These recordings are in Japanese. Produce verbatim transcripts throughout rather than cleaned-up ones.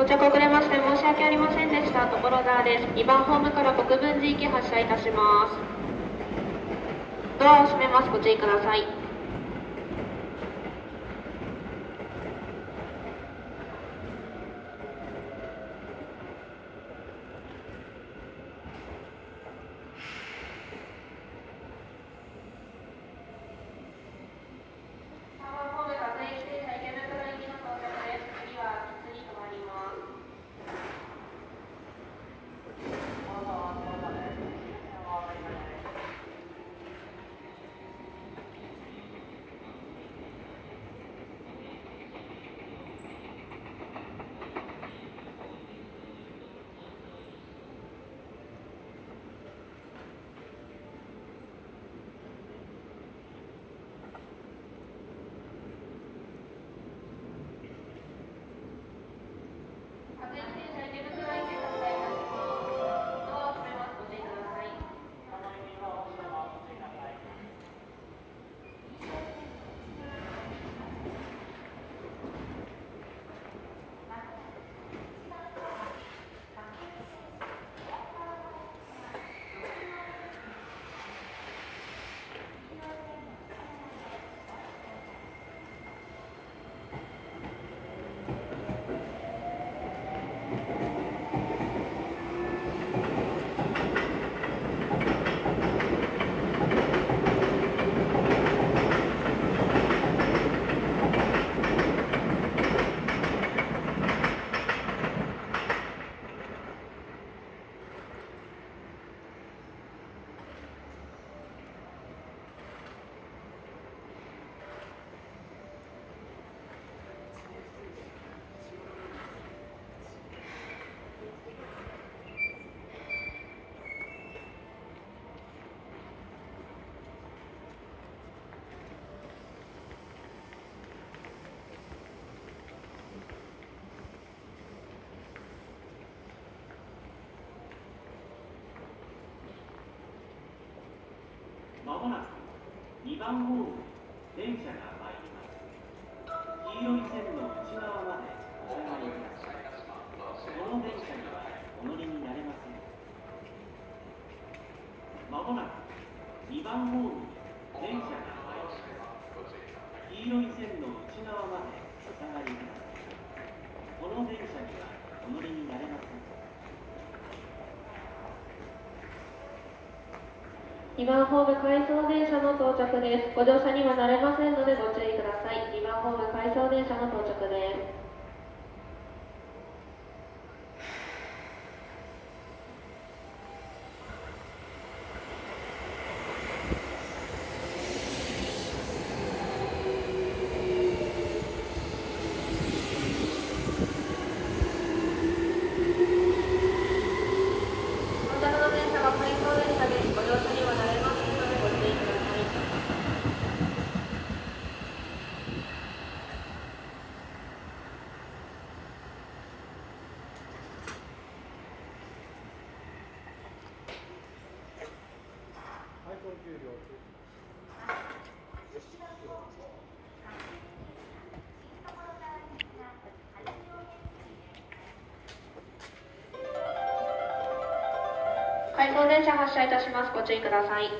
到着遅れまして申し訳ありませんでした。所沢です。にばんホームから国分寺行き発車いたします。ドアを閉めます。ご注意ください。 まもなくにばんホーム電車が参ります。黄色い線の内側までお下がりください。この電車にはお乗りになれません。まもなくにばんホーム電車が参ります。黄色い線の内側までお下がりください。この電車にはお乗りになれません。 にばんホーム回送電車の到着です。ご乗車にはなれませんのでご注意ください。にばんホーム回送電車の到着です。回送電車発車いたします。ご注意ください。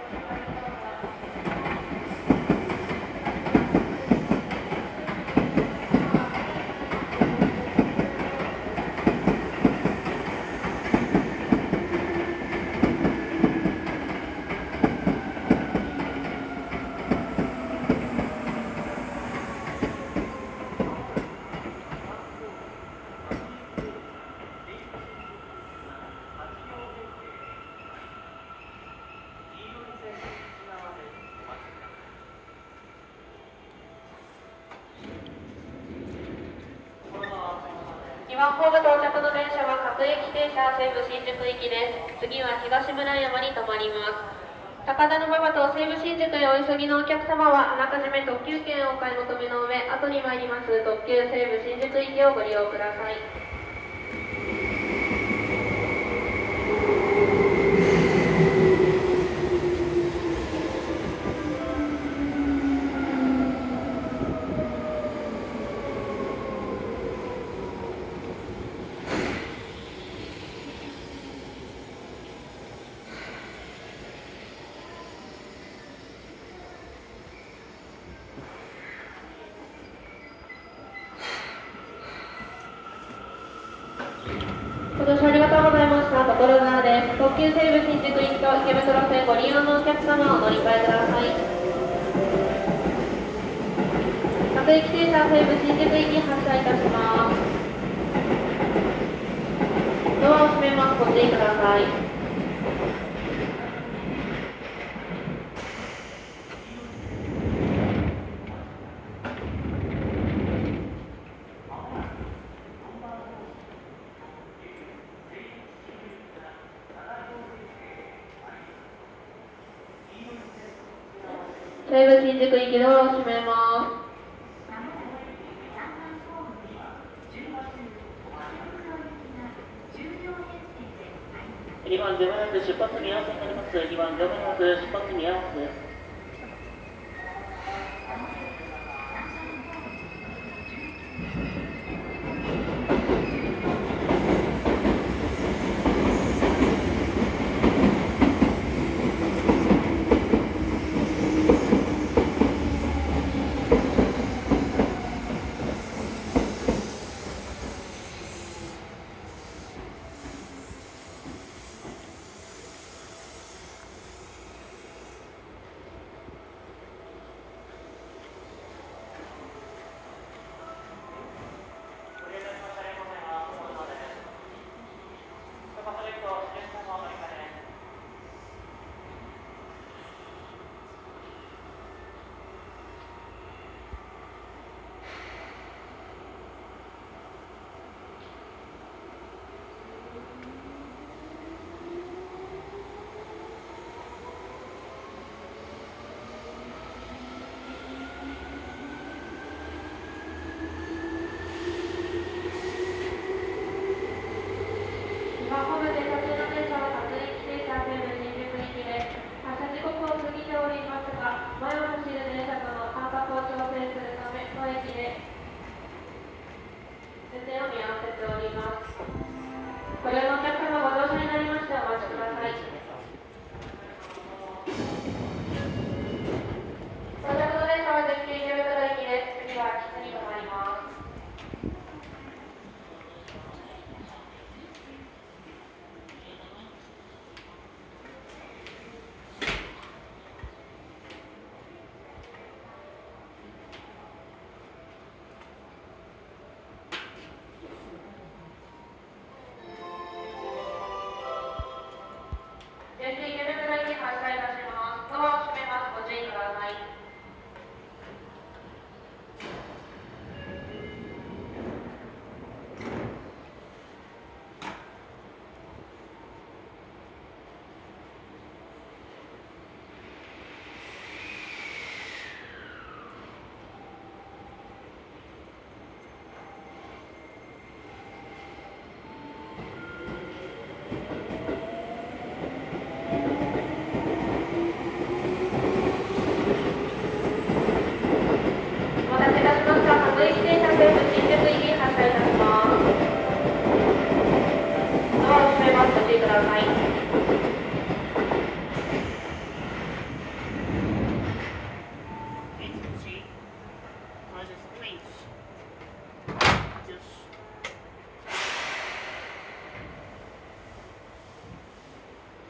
にばんホーム到着の電車は各駅停車西武新宿行きです。次は東村山に停まります。高田馬場と西武新宿へお急ぎのお客様はあらかじめ特急券をお買い求めの上、後に参ります特急西武新宿行きをご利用ください。ご乗車ありがとうございました。所沢です。特急西武新宿行きと池袋線ご利用のお客様お乗り換えください。各駅停車西武新宿行き発車いたします。ドアを閉めます。ご注意ください。西武新宿行きドアを閉めます。 にばん乗務員出発見合わせになります。にばん乗務員出発見合わせです。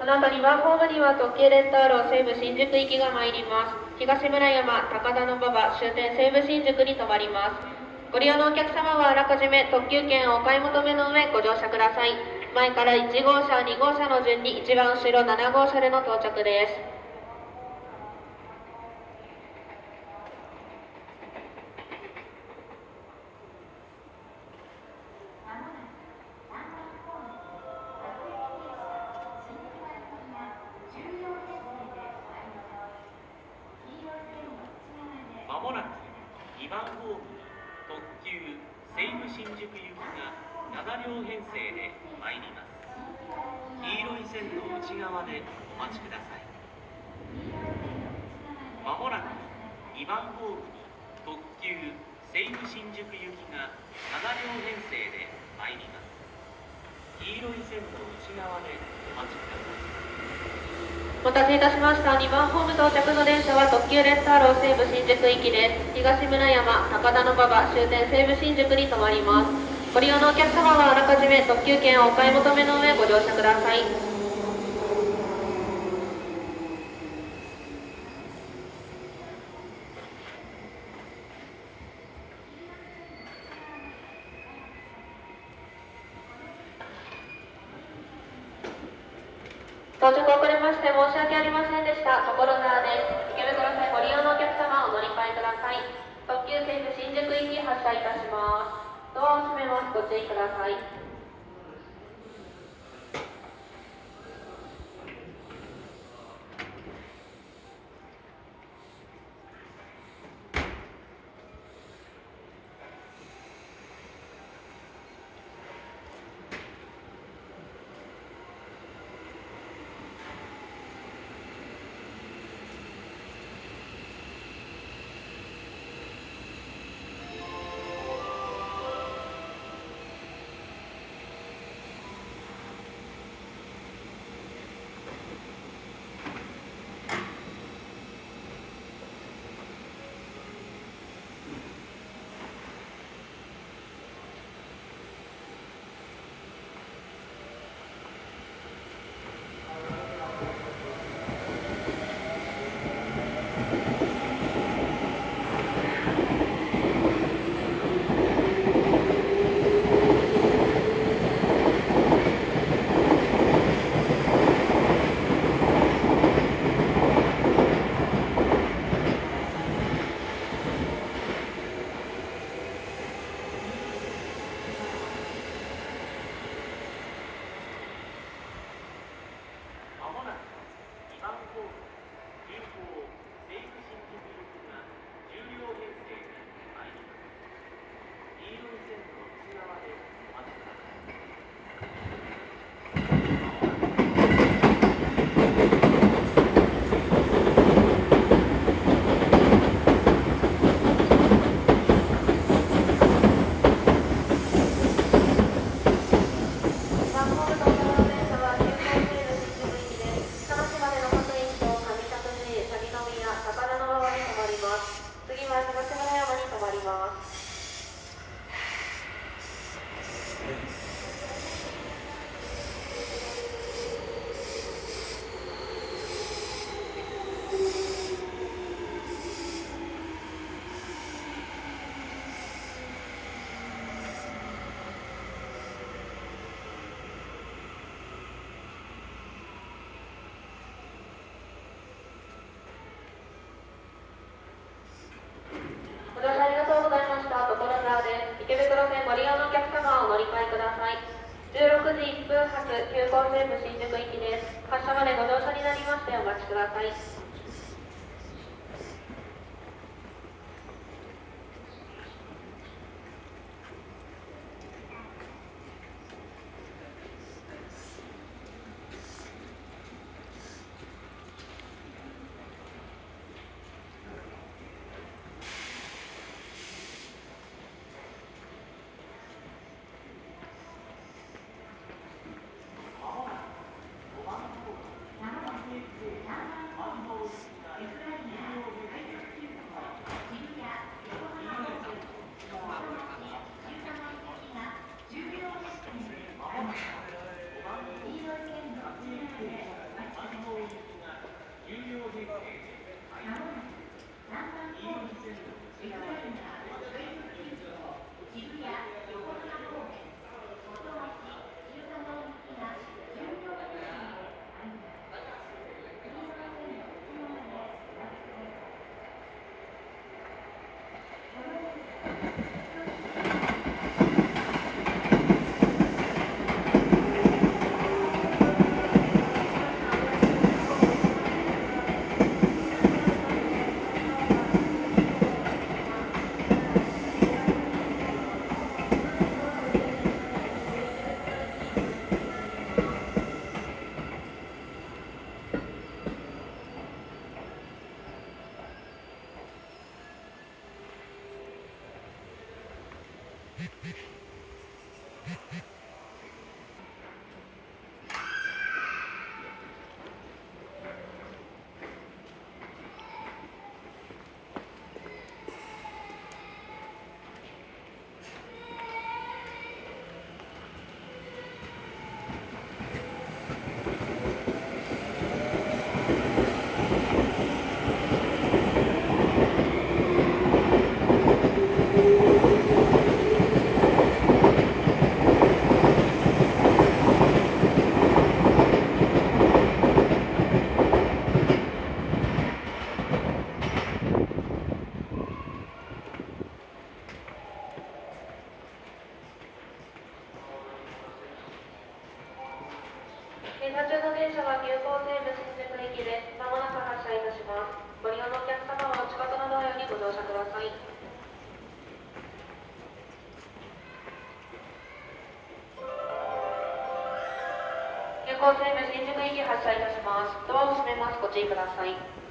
この後にばんホームには特急レッドアロー西武新宿行きが参ります。東村山、高田馬場、終点西武新宿に停まります。ご利用のお客様はあらかじめ特急券をお買い求めの上ご乗車ください。前からいち号車、に号車の順に一番後ろなな号車での到着です。 まもなくにばんホームに特急西武新宿行きがなな両編成で参ります。黄色い線の内側でお待ちください。まもなくにばんホームに特急西武新宿行きがなな両編成で参ります。黄色い線の内側でお待ちください。 お待たせいたしました。にばんホーム到着の電車は特急レッドアロー西武新宿行きです。東村山、高田馬場、終点西武新宿に停まります。ご利用のお客様はあらかじめ特急券をお買い求めの上ご乗車ください。到着遅れまして申し訳ありませんでした。所沢です。池袋線ご利用のお客様お乗り換えください。特急西武新宿行き発車いたします。ドアを閉めます。ご注意ください。池袋線ご利用のお客様をお乗り換えください。じゅうろくじいっぷん発急行西武新宿行きです。発車までご乗車になりましてお待ちください。 車ください。急行西武新宿行き発車いたします。ドアを閉めます。ご注意ください。